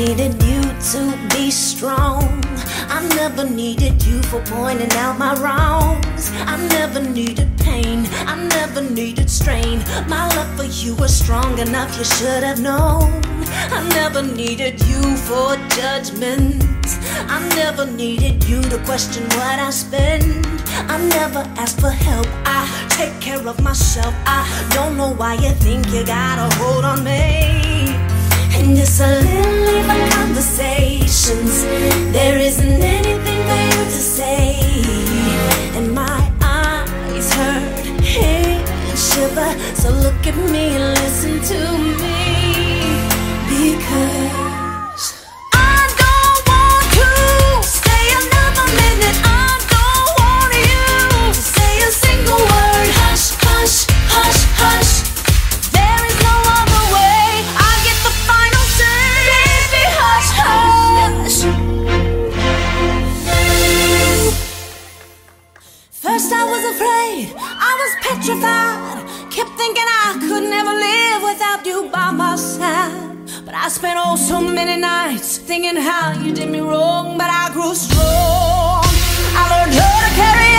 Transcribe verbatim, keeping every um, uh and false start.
needed you to be strong. I never needed you for pointing out my wrongs. I never needed pain, I never needed strain. My love for you was strong enough, you should have known. I never needed you for judgment. I never needed you to question what I spend. I never asked for help, I take care of myself. I don't know why you think you got a hold on me. And it's a little even conversations. There isn't anything for you to say. And my eyes hurt, head shiver. So look at me and listen to me. Because I don't want to stay another minute. I don't want you to say a single word. Hush, hush, hush, hush. There is no other way. I get the final say. Baby, hush, hush. First I was afraid, I was petrified. Kept thinking I could never live without you by my side. But I spent oh so many nights thinking how you did me wrong. But I grew strong, I learned how to carry